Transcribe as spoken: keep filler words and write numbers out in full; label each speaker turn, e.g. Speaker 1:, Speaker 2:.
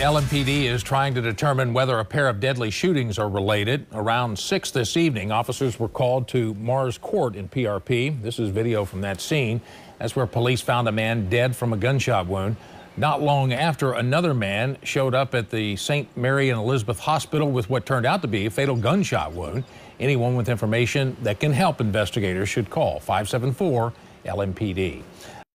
Speaker 1: L M P D is trying to determine whether a pair of deadly shootings are related. Around six this evening, officers were called to Mars Court in P R P. This is video from that scene. That's where police found a man dead from a gunshot wound. Not long after, another man showed up at the Saint Mary and Elizabeth Hospital with what turned out to be a fatal gunshot wound. Anyone with information that can help investigators should call five seven four L M P D.